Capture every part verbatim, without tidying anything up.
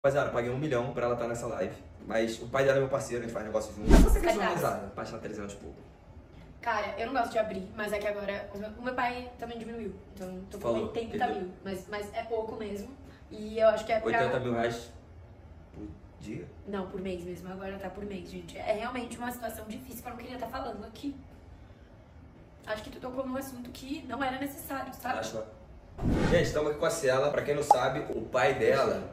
Rapaziada, paguei um milhão pra ela estar nessa live. Mas o pai dela é meu parceiro, a gente faz negócio junto. Mas você Por que caridade? sua mesada? Página trezentos e pouco. Cara, eu não gosto de abrir, mas é que agora o meu, o meu pai também diminuiu. Então tô com Falou, oitenta entendeu? mil. Mas, mas é pouco mesmo. E eu acho que é pra... oitenta mil reais por dia? Não, por mês mesmo. Agora tá por mês, gente. É realmente uma situação difícil que eu não queria estar falando aqui. Acho que tu tocou num assunto que não era necessário, sabe? Acho. Gente, estamos aqui com a Ciela. Pra quem não sabe, o pai dela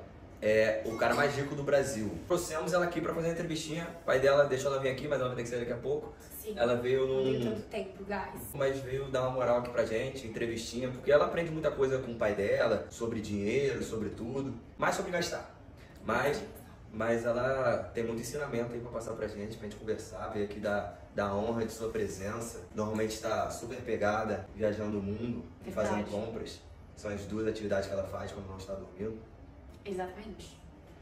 é o cara mais rico do Brasil. Trouxemos ela aqui pra fazer uma entrevistinha. O pai dela deixou ela vir aqui, mas ela vai ter que sair daqui a pouco. Sim. Ela veio Não tem num... tanto tempo, guys. Mas veio dar uma moral aqui pra gente, entrevistinha, porque ela aprende muita coisa com o pai dela, sobre dinheiro, sobre tudo, mais sobre gastar. Mas, mas ela tem muito ensinamento aí pra passar pra gente, pra gente conversar, veio aqui dar, dar honra de sua presença. Normalmente está super pegada, viajando o mundo, e Verdade. fazendo compras. São as duas atividades que ela faz quando não está dormindo. Exatamente.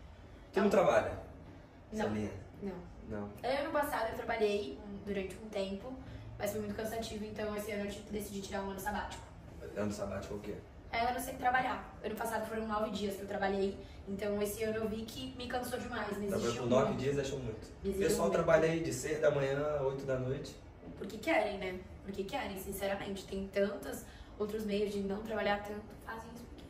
Tu não trabalha? Não. Sabia? Não. Não. Ano passado eu trabalhei um- durante um tempo, mas foi muito cansativo, então esse ano eu tive- decidi tirar um ano sabático. Ano sabático é o quê? É ano sem trabalhar. Ano passado foram nove dias que eu trabalhei, então esse ano eu vi que me cansou demais, me Trabalhou existiu por nove muito. dias, achou muito. Me O existiu pessoal muito. trabalha aí de seis da manhã a oito da noite. Porque querem, né? Porque querem, sinceramente. Tem tantos outros meios de não trabalhar tanto, fazem isso porque,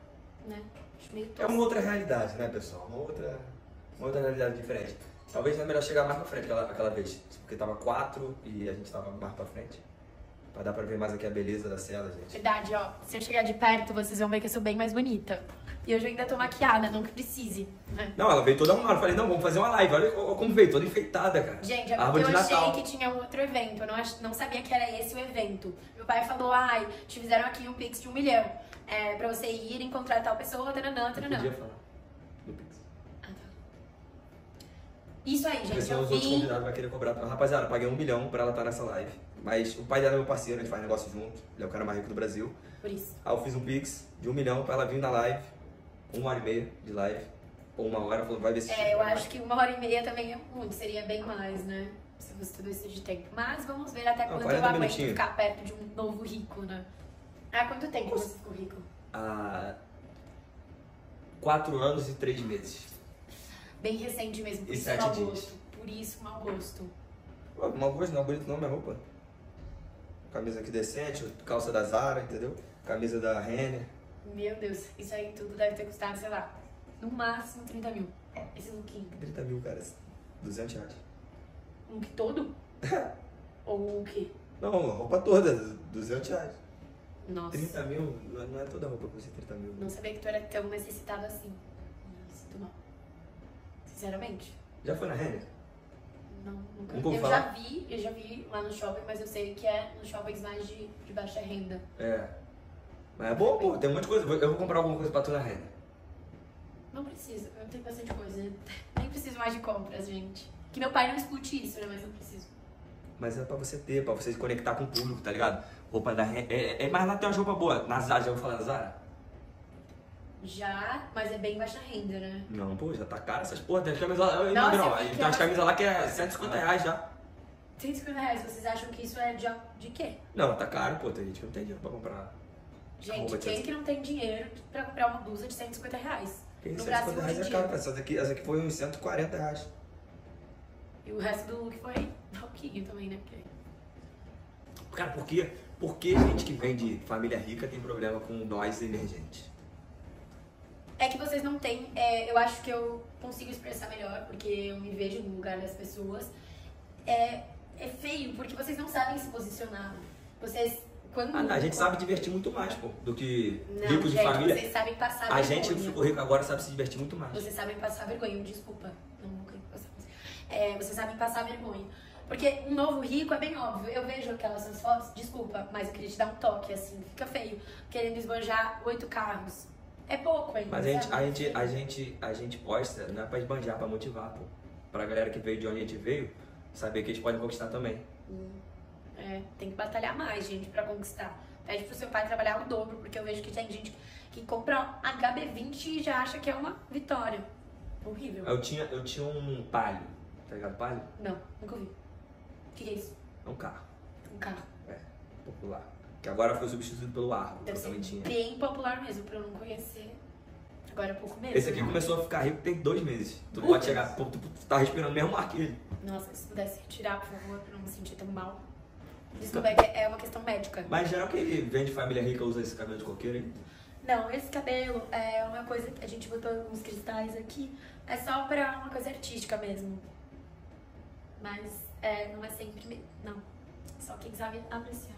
né? Acho meio É tosco. uma outra realidade, né, pessoal? Uma outra, uma outra realidade diferente. Talvez é melhor chegar mais pra frente aquela, aquela vez. Porque tava quatro e a gente tava mais pra frente. Pra dar pra ver mais aqui a beleza da cela, gente. Verdade, ó. Se eu chegar de perto, vocês vão ver que eu sou bem mais bonita. E hoje eu ainda tô maquiada, não que precise, né? Não, ela veio toda arrumada. Eu falei, não, vamos fazer uma live. Olha como veio, toda enfeitada, cara. Gente, é porque Árvore eu de Natal. achei que tinha um outro evento. Eu não, ach- não sabia que era esse o evento. Meu pai falou, ai, te fizeram aqui um pix de um milhão. É, pra você ir encontrar tal pessoa, taranã, Não taranã. podia falar. No Pix. Ah, tá. Isso aí, Porque gente, senão eu os outros vi... convidados vão querer cobrar. Rapaziada, paguei um milhão pra ela estar nessa live. Mas o pai dela é meu parceiro, a gente faz negócio junto. Ele é o cara mais rico do Brasil. Por isso. Aí eu fiz um Pix de um milhão pra ela vir na live. Uma hora e meia de live. Ou uma hora, falou, vai ver se... É, eu acho que uma hora e meia também é muito, seria bem mais, né? Se fosse tudo isso de tempo. Mas vamos ver até Não, quando eu quarenta aguento minutinhos. ficar perto de um novo rico, né? Há quanto tempo você ficou rico? Há quatro anos e três meses. Bem recente mesmo, por E isso sete mau dias. gosto. Por isso mau gosto. Pô, uma coisa não, bonito não, minha roupa. Camisa aqui decente, calça da Zara, entendeu? Camisa da Renner. Meu Deus, isso aí tudo deve ter custado, sei lá, no máximo trinta mil. Esse lookinho. trinta mil, cara. duzentos reais. Um look todo? Ou o quê? Não, a roupa toda, duzentos reais. Nossa, trinta mil, não é- não é toda roupa que custa trinta mil. não sabia que tu era tão necessitado assim. Me sinto mal. Sinceramente. Já foi na Renner? Não, nunca. Nunca ouvi Eu falar? já vi, eu já vi lá no shopping, mas eu sei que é nos shoppings mais de, de baixa renda. É. Mas é bom, pô, tem um monte de coisa. Eu vou comprar alguma coisa pra tu na Renner. Não precisa, eu tenho bastante coisa. Nem preciso mais de compras, gente. Que meu pai não escute isso, né? Mas não preciso. Mas é pra você ter, pra você se conectar com o público, tá ligado? Roupa da Renner. É, é, mas lá tem uma roupa boa. Na Zara, já vou falar da Zara? Já, mas é bem baixa renda, né? Não, pô, já tá caro essas porra. Tem as camisas lá. Não, Nossa, não, eu vi aí que tem umas ela- camisas lá que é cento e cinquenta reais já. cento e cinquenta reais, vocês acham que isso é de, de quê? Não, tá caro, pô. Tem gente que não tem dinheiro pra comprar. Gente, Roupa de quem cento- que não tem dinheiro pra comprar uma blusa de cento e cinquenta reais? Quem No cento e Brasil cinquenta reais hoje é em caro, dia. cara. Essa daqui, essa aqui foi uns cento e quarenta reais. E o resto do look foi pouquinho também, né? Porque... Cara, por que, por que gente que vem de família rica tem problema com nós emergentes? É que vocês não têm, é, eu acho que eu consigo expressar melhor, porque eu me vejo no lugar das pessoas. É, é feio, porque vocês não sabem se posicionar. Vocês, quando... Ah, a gente sabe divertir muito mais, pô, do que Não, ricos de gente, família. vocês sabem passar A vergonha. gente que ficou rico agora sabe se divertir muito mais. Vocês sabem passar vergonha, desculpa. Não, nunca passar. É, vocês sabem passar vergonha. Porque um novo rico é bem óbvio. Eu vejo aquelas suas fotos, desculpa, mas eu queria te dar um toque, assim, fica feio. Querendo esbanjar oito carros. É pouco ainda. Mas a gente, sabe? a, gente, a, gente, a gente posta, não é pra esbanjar, pra motivar, pô. Pra galera que veio de onde a gente veio, saber que eles podem conquistar também. Hum, É, tem que batalhar mais, gente, pra conquistar. Pede pro seu pai trabalhar o dobro, porque eu vejo que tem gente que compra H B vinte e já acha que é uma vitória. Horrível. Eu tinha, eu tinha um Palio, tá ligado? Palio? Não, nunca vi. O que, que é isso? É um carro, Um carro. é, popular. Que agora foi substituído pelo Argo, que Deve eu ser também tinha. bem popular mesmo, pra eu não conhecer. Agora é pouco mesmo. Esse aqui começou a ficar rico tem dois meses. Tu pode chegar, tu, tu, tu tá respirando o mesmo ar que ele. Nossa, se pudesse retirar, por favor, pra não me sentir tão mal. Desculpa, é que é uma questão médica. Mas geral que vem de família rica usa esse cabelo de coqueiro aí. Não, esse cabelo é uma coisa que a gente botou uns cristais aqui. É só pra uma coisa artística mesmo. Mas é, não é sempre. me- Não. Só quem sabe apreciar.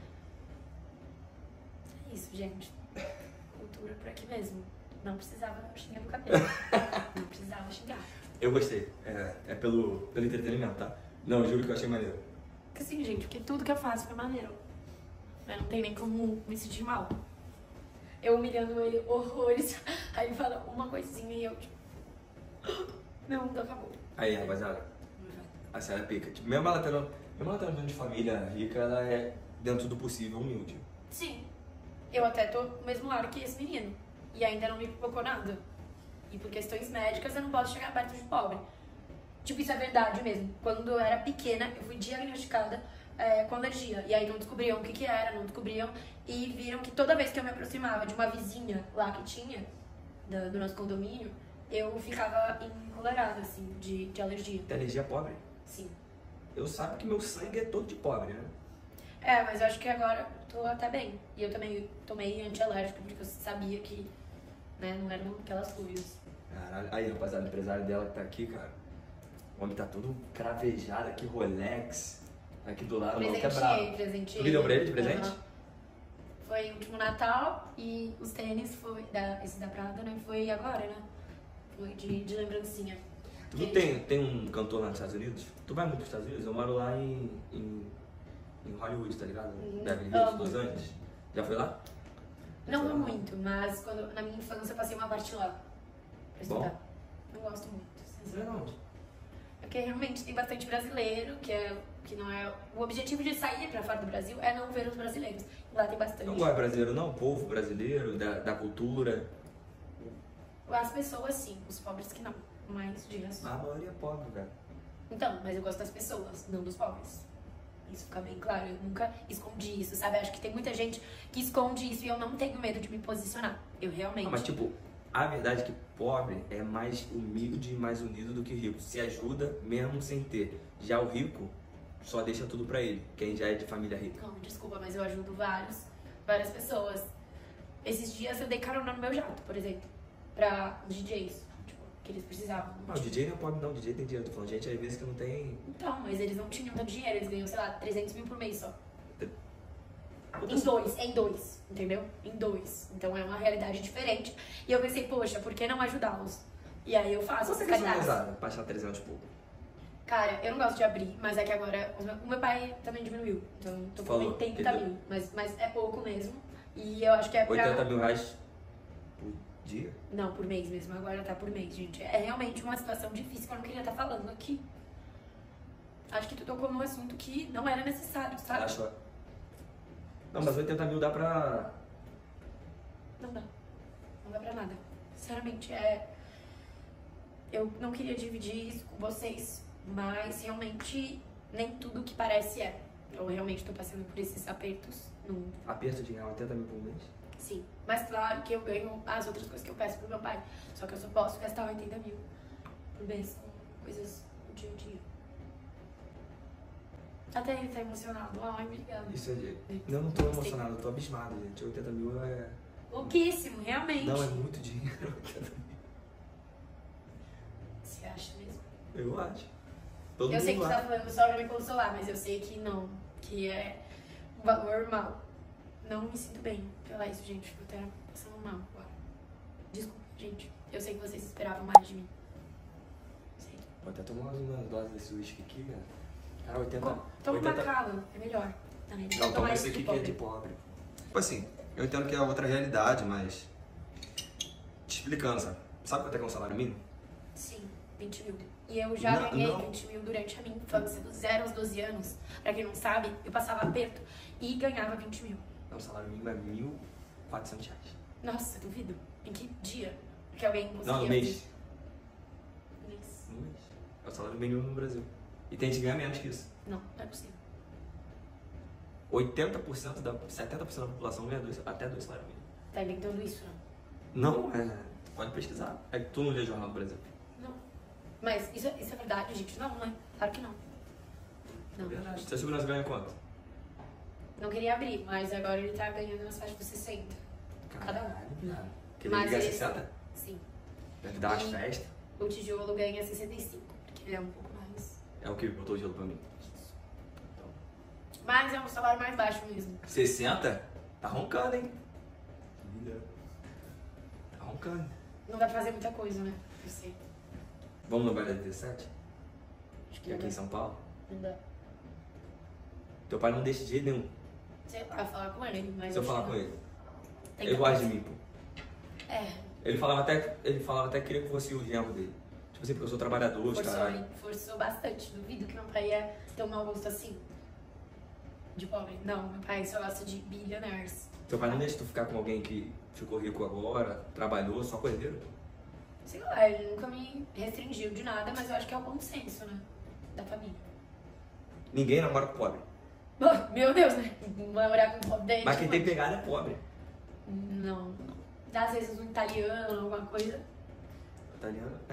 É isso, gente. Cultura por aqui mesmo. Não precisava xingar meu cabelo. Não precisava xingar. Eu gostei. É, é pelo, pelo entretenimento, tá? Não, juro que eu achei maneiro. Porque assim, gente, porque tudo que eu faço foi maneiro. Né? Não tem nem como me sentir mal. Eu humilhando ele horrores. Aí ele fala uma coisinha e eu, tipo. Meu mundo acabou. Aí, rapaziada, a senhora é pica. Tipo, mesmo ela tendo, mesmo ela tendo vindo de família rica, ela é, dentro do possível, humilde. Sim. Eu até tô no mesmo lado que esse menino. E ainda não me provocou nada. E por questões médicas eu não posso chegar perto de pobre. Tipo, isso é verdade mesmo. Quando eu era pequena, eu fui diagnosticada é, com alergia. E aí não descobriam o que que era, não descobriam. E viram que toda vez que eu me aproximava de uma vizinha lá que tinha, do, do nosso condomínio, eu ficava encolerada, assim, de, de alergia. Tem alergia pobre? Sim. Eu sabe que meu sangue é todo de pobre, né? É, mas eu acho que agora tô até bem. E eu também tomei antialérgico, porque eu sabia que, né, não eram aquelas coisas. Caralho. Aí, rapaziada, o empresário dela que tá aqui, cara. O homem tá todo cravejado aqui, Rolex. Aqui do lado, o maluco é Presenteei, brabo. presenteei. Tu que deu pra ele de presente? Aham. Foi o último Natal e os tênis foi, da, esse da Prada, né, foi agora, né? Foi de, de lembrancinha. Tu viu que tem, tem um cantor lá nos Estados Unidos? Tu vai muito pros Estados Unidos? Eu moro lá em, em, em Hollywood, tá ligado? Hum, Beverly Hills, amo. Los Angeles. Já foi lá? Não vou muito, mas quando, na minha infância eu passei uma parte lá pra Bom? estudar. Não gosto muito, Não, sinceramente. Porque realmente tem bastante brasileiro, que, é, que não é... O objetivo de sair pra fora do Brasil é não ver os brasileiros. Lá tem bastante. não gosta brasileiro não? O povo brasileiro, da, da cultura. As pessoas sim, os pobres que não. Mas de resto. A maioria é pobre, velho. Então, mas eu gosto das pessoas, não dos pobres. Isso fica bem claro. Eu nunca escondi isso, sabe? Acho que tem muita gente que esconde isso e eu não tenho medo de me posicionar. Eu realmente. Ah, mas tipo, a verdade é que pobre é mais humilde e mais unido do que rico. Se ajuda mesmo sem ter. Já o rico só deixa tudo pra ele, quem já é de família rica. Não, desculpa, mas eu ajudo vários, várias pessoas. Esses dias eu dei carona no meu jato, por exemplo, pra os D Js, tipo, que eles precisavam. Não, o D J não é pobre não, o D J tem dinheiro. Tô falando gente às vezes que não tem... Então, mas eles não tinham tanto dinheiro, eles ganham, sei lá, trezentos mil por mês só. Puta, Em dois, em dois, entendeu? Em dois. Então é uma realidade diferente. E eu pensei, poxa, por que não ajudá-los? E aí eu faço Quanto é essas que eles vão caridades. usar pra achar trezentos e pouco? Cara, eu não gosto de abrir, mas é que agora o meu, o meu pai também diminuiu. Então tô com Falou, oitenta entendeu? mil. Mas, mas é pouco mesmo. E eu acho que é pra. oitenta mil reais por dia? Não, por mês mesmo. Agora tá por mês, gente. É realmente uma situação difícil que eu não queria estar falando aqui. Acho que tu tocou num assunto que não era necessário, sabe? Acho... Não, mas oitenta mil dá pra... Não dá. Não dá pra nada. Sinceramente, é. Eu não queria dividir isso com vocês, mas realmente nem tudo que parece é. Eu realmente tô passando por esses apertos. No... Aperto de ganhar oitenta mil por mês? Sim. Mas claro que eu ganho as outras coisas que eu peço pro meu pai. Só que eu só posso gastar oitenta mil por mês com coisas do dia a dia. Até ele tá emocionado. Ai, obrigada. Isso é... Eu não tô emocionado, eu tô abismado, gente. oitenta mil é... Pouquíssimo, realmente. Não, é muito dinheiro. Você acha mesmo? Eu acho. Todo Eu sei que mundo você lá. tá falando só pra me consolar, mas eu sei que não. Que é um valor mal. Não me sinto bem falar isso, gente. Eu tô até passando mal agora. Desculpa, gente. Eu sei que vocês esperavam mais de mim. Sei. Vou até tomar uma dose desse uísque aqui, cara. Cara, oitenta... Co- Toma uma oitenta... cala, é melhor. Também. Não, Toma toma esse esse aqui de que é pobre. de pobre. Tipo assim, eu entendo que é outra realidade, mas... Te explicando, sabe? Sabe quanto é que é um salário mínimo? Sim, vinte mil. E eu já Não, ganhei não. vinte mil durante a minha infância, dos zero aos doze anos. Pra quem não sabe, eu passava aperto e ganhava vinte mil. Não, o salário mínimo é mil e quatrocentos reais. Nossa, duvido. Em que dia que alguém conseguia? Não, no mês. Mês. No mês. É o salário mínimo no Brasil. E tem gente que ganha menos que isso. Não, não é possível. oitenta por cento da... setenta por cento da população ganha dois, até dois salários mínimos. Tá inventando isso, não? Não, é... Pode pesquisar. É que tu não lê jornal do Brasil. Não. Mas isso, isso é verdade, gente? Não, né? Claro que não. Não. É verdade. Seu segurança ganha quanto? Não queria abrir, mas agora ele tá ganhando nas faixas de sessenta. Cada um. Caralho, viado. Que Mas ele ganha ele- sessenta? Sim. Deve dar umas E- festas. O tijolo ganha sessenta e cinco, porque ele é um pouco mais. É o que botou o gelo pra mim. Mas é um salário mais baixo mesmo. sessenta? Tá roncando, hein? Tá roncando. Não dá pra fazer muita coisa, né? Eu sei. Vamos no baile da dezessete? Acho Que é aqui em São Paulo? Não dá. Teu pai não deixa de jeito nenhum. Sei lá, falar com ele, mas. Se eu acho falar que com não. ele. Tem Ele que- gosta de mim, pô. É, Ele falava até, ele falava até que queria que fosse o genro dele. Tipo assim, porque eu sou trabalhador, forçou, caralho. ele forçou bastante. Duvido que meu pai ia ter um mau gosto assim. De pobre. Não, meu pai só gosta de billionaires. Teu pai não deixa tu ficar com alguém que ficou rico agora, trabalhou, só com herdeiro? Sei lá, ele nunca me restringiu de nada, mas eu acho que é o bom senso, né? Da família. Ninguém namora com pobre. Oh, meu Deus, né? Namorar com um pobre daí. Mas quem tem tipo, pegada é pobre. Não. Às vezes um italiano, alguma coisa. Italiano? É.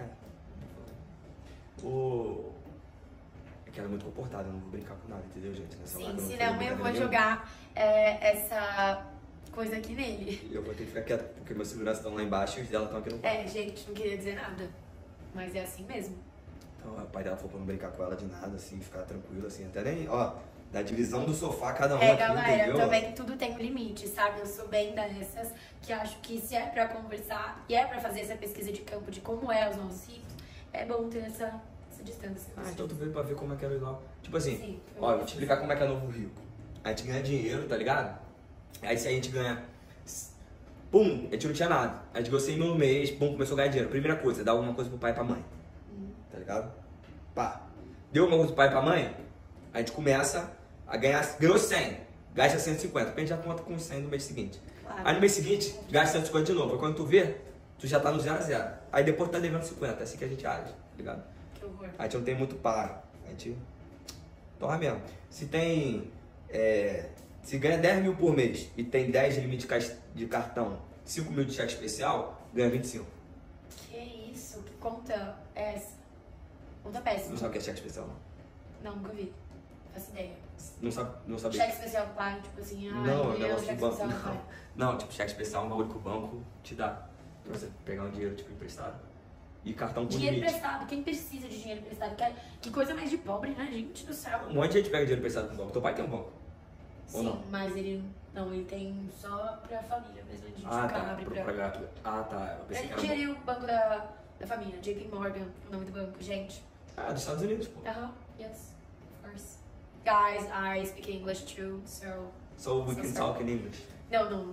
O... É que ela é muito comportada, eu não vou brincar com nada, entendeu, gente? Nessa Sim, live não senão vou eu vou brincar jogar é, essa coisa aqui nele. nenhuma. Eu vou ter que ficar quieto, porque meus seguranças estão lá embaixo e os dela estão aqui no quarto. É, gente, não queria dizer nada. Mas é assim mesmo. Então o pai dela falou pra não brincar com ela de nada, assim, ficar tranquilo, assim, até nem, ó, da divisão do sofá cada um É, aqui, galera, entendeu? também tudo tem um limite, sabe? Eu sou bem dessas que acho que se é pra conversar e é pra fazer essa pesquisa de campo de como é os nossos ricos, é bom ter essa, essa distância. Ah, então tu veio pra ver como é que era lá. Tipo assim, Sim, eu ó, eu vou vou te explicar como é que é Novo Rico. A gente ganha dinheiro, tá ligado? Aí se a gente ganha. Pum, a gente não tinha nada. A gente ganhou cem mil no mês, pum, começou a ganhar dinheiro. Primeira coisa, dar alguma coisa pro pai e pra mãe. Hum. Tá ligado? Pá. Deu alguma coisa pro pai e pra mãe, a gente começa a ganhar. Ganhou cem, gasta cento e cinquenta. A gente já conta com cem no mês seguinte. Claro. Aí no mês seguinte, gasta cento e cinquenta de novo. Aí quando tu vê, tu já tá no zero a zero. Aí depois tu tá devendo cinquenta. É assim que a gente age, tá ligado? Que horror. A gente não tem muito par. A gente torra mesmo. Se tem. é, se ganha dez mil por mês e tem dez de limite de cais- de cartão, cinco mil de cheque especial, ganha vinte e cinco. Que isso? Que conta é essa? Conta péssima. Não sabe o que é cheque especial, não? Não, nunca vi. Faço ideia. Não sabe, não sabe. Cheque especial do pai, tipo assim, ah, Não, é um eu negócio cheque do banco. especial do Não. pai. Não, tipo, cheque especial é um bagulho que o banco te dá. Pra você pegar um dinheiro, tipo, emprestado. E cartão com Dinheiro limite. emprestado, quem precisa de dinheiro emprestado? Que, que coisa mais de pobre, né, gente do céu? Um monte de gente pega dinheiro emprestado com o banco. Teu pai tem um banco. Ou Sim, não? mas ele não, ele tem só pra família mesmo, a gente Ah, nunca tá. abre Pro, pra... pra gato. Ah, tá. Eu pensei Ele que era um banco. geriu o banco da, da família, J P Morgan, o nome do banco, gente. Ah, dos Estados Unidos, pô. Aham, yes, of course. Guys, I speak English too, so... So we So can sorry. talk in English. No, no.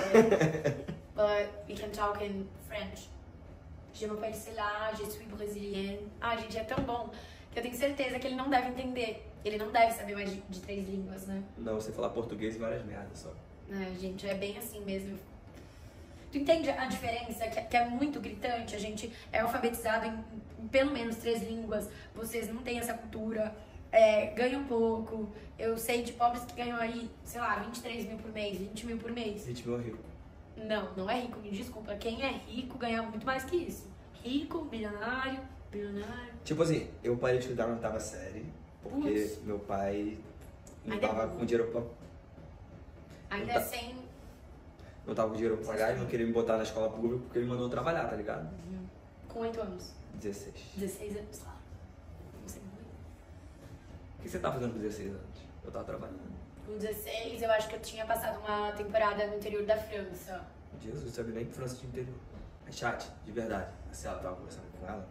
But we can talk in French. Je m'appelle Cela, je suis brésilienne. Ah, gente, é tão bom que eu tenho certeza que ele não deve entender. Ele não deve saber mais de, de três línguas, né? Não, você falar português e várias merdas só. É, gente, é bem assim mesmo. Tu entende a diferença que, que é muito gritante? A gente é alfabetizado em, em pelo menos três línguas. Vocês não têm essa cultura. É, ganham pouco. Eu sei de pobres que ganham aí, sei lá, vinte e três mil por mês, vinte mil por mês. vinte mil é rico. Não, não é rico, me desculpa. Quem é rico ganha muito mais que isso. Rico, bilionário, bilionário. Tipo assim, eu parei de estudar na oitava série, porque Putz. meu pai não Ainda é tava bom. com dinheiro pra, Ainda Não tá- sem. não tava com dinheiro pra pagar e não queria me botar na escola pública porque ele mandou eu trabalhar, tá ligado? Com oito anos. dezesseis. dezesseis anos, claro. Não sei muito. O que você tá fazendo com dezesseis anos? Eu tava trabalhando. Com dezesseis, eu acho que eu tinha passado uma temporada no interior da França. Jesus, sabe nem que França tinha interior. É chat, de verdade. A Ciela tava conversando com ela.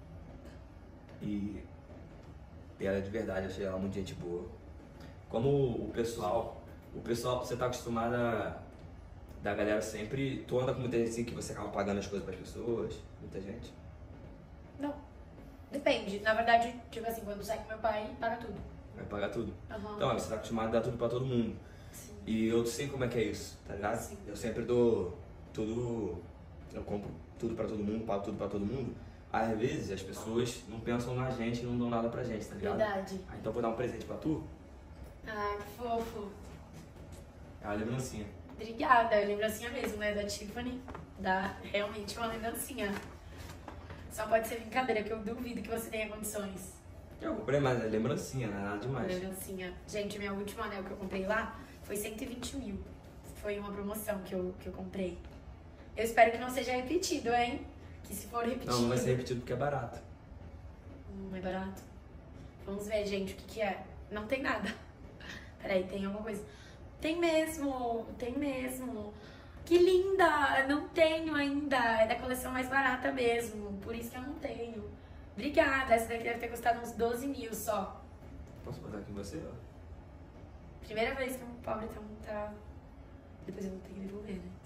E e ela é de verdade, eu achei ela muito gente boa. Como o pessoal, o pessoal, você tá acostumada da galera sempre, tu anda com muita gente assim que você acaba pagando as coisas pras pessoas, muita gente. Não. Depende. Na verdade, tipo assim, quando sai com meu pai, paga tudo. Vai pagar tudo. Aham. Então, você tá acostumado a dar tudo pra todo mundo. Sim. E eu sei como é que é isso, tá ligado? Sim. Eu sempre dou tudo, eu compro tudo pra todo mundo, pago tudo pra todo mundo. Às vezes as pessoas não pensam na gente e não dão nada pra gente, tá ligado? Verdade. Ah, então eu vou dar um presente pra tu, Ah, que fofo. é uma lembrancinha. Obrigada. Lembrancinha mesmo, né? Da Tiffany. dar realmente uma lembrancinha. Só pode ser brincadeira, que eu duvido que você tenha condições. Eu comprei mais é lembrancinha, não é nada demais. Lembrancinha. Gente, meu último anel que eu comprei lá foi cento e vinte mil. Foi uma promoção que eu, que eu comprei. Eu espero que não seja repetido, hein? Que se for repetido... Não, não vai ser repetido porque é barato. Não é barato? Vamos ver, gente, o que que é. Não tem nada. Peraí, tem alguma coisa. Tem mesmo, tem mesmo. Que linda! Não tenho ainda. É da coleção mais barata mesmo. Por isso que eu não tenho. Obrigada. Essa daqui deve ter custado uns doze mil só. Posso botar aqui em você, ó? Primeira vez que um pobre tá... tá... Depois eu vou ter que devolver, né?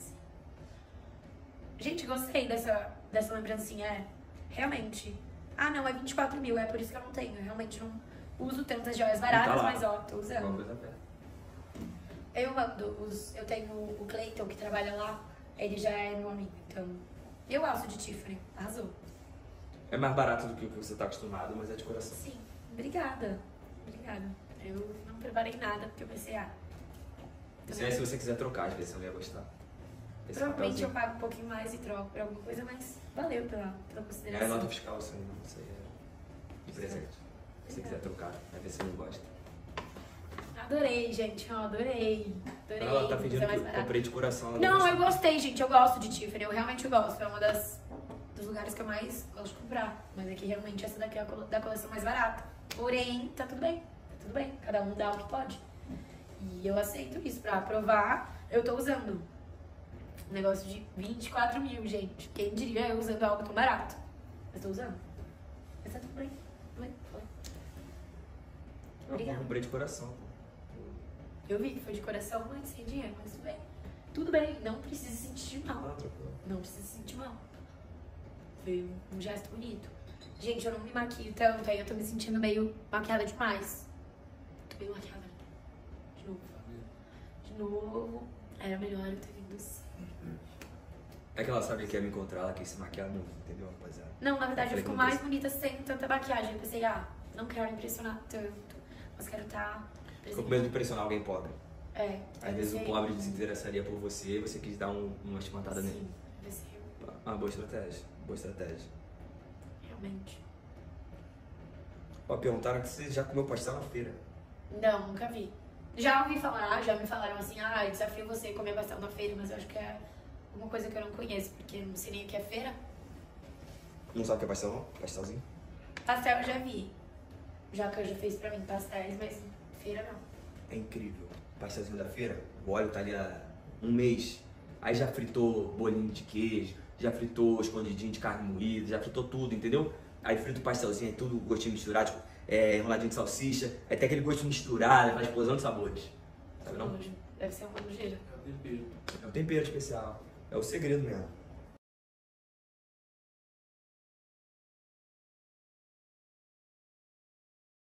Gente, gostei dessa, dessa lembrancinha. É, realmente. Ah, não, é vinte e quatro mil. É por isso que eu não tenho. Eu realmente não uso tantas joias baratas, Tá lá. mas ó, tô usando. Uma coisa perto. Eu ando, os, eu tenho o Cleiton que trabalha lá, ele já é meu amigo, então eu gosto de Tiffany, arrasou. É mais barato do que o que você tá acostumado, mas é de coração. Sim, obrigada, obrigada. Eu não preparei nada porque eu pensei, ah... Isso aí se você quiser trocar, às vezes você não ia gostar. Esse Provavelmente eu papelzinho. pago um pouquinho mais e troco por alguma coisa, mas valeu pela, pela É consideração. nota fiscal, isso aí não. Isso aí é de presente. Se você quiser trocar, vai ver se você não gosta. Adorei, gente, ó, adorei. Adorei. Ela tá coisa pedindo mais que eu barata. comprei de coração. ela Não, gostou. eu gostei, gente. Eu gosto de Tiffany. Eu realmente gosto. É uma das dos lugares que eu mais gosto de comprar. Mas aqui realmente essa daqui é a cole- da coleção mais barata. Porém, tá tudo bem. Tá tudo bem. Cada um dá o que pode. E eu aceito isso. Pra provar, eu tô usando. Um negócio de vinte e quatro mil, gente. Quem diria eu usando algo tão barato? Eu tô usando. Mas tá tudo bem. Tudo bem. Foi. Eu Obrigada. comprei de coração. Eu vi que foi de coração, mas sem dinheiro. Mas tudo bem. Tudo bem. Não precisa se sentir mal. Ah, tranquilo. Não precisa se sentir mal. Foi um, um gesto bonito. Gente, eu não me maquio tanto, aí eu tô me sentindo meio maquiada demais. Tô meio maquiada. De novo. De novo. Era melhor eu ter vindo assim. É que ela sabe que ia me encontrar, ela quis se maquiar muito, entendeu, rapaziada? Não, na verdade eu falei fico com mais você. bonita sem tanta maquiagem. Eu pensei, ah, não quero impressionar tanto. Mas quero estar Ficou com medo de impressionar alguém pobre. É. Às eu vezes o pensei- pobre se interessaria por você e você quis dar um, uma espantada nele. Sim, eu pensei, Ah, boa estratégia. Boa estratégia. realmente. Ó, perguntaram que você já comeu pastel na feira. Não, nunca vi. Já ouvi falar, já me falaram assim, ah, eu desafio você a comer pastel na feira, mas eu acho que é uma coisa que eu não conheço, porque não sei nem o que é feira. Não sabe o que é pastel, não? Pastelzinho? Pastel eu já vi. Já que eu já fez pra mim pastéis, mas feira não. É incrível. Pastelzinho da feira, o óleo tá ali há um mês. Aí já fritou bolinho de queijo, já fritou escondidinho de carne moída, já fritou tudo, entendeu? Aí frita o pastelzinho, é tudo gostinho misturado, tipo, é, enroladinho de salsicha, aí tem aquele gosto misturado, aquela explosão de sabores. Sabe não? Nojo. Deve ser uma nojeira. É o tempero especial. É o segredo mesmo.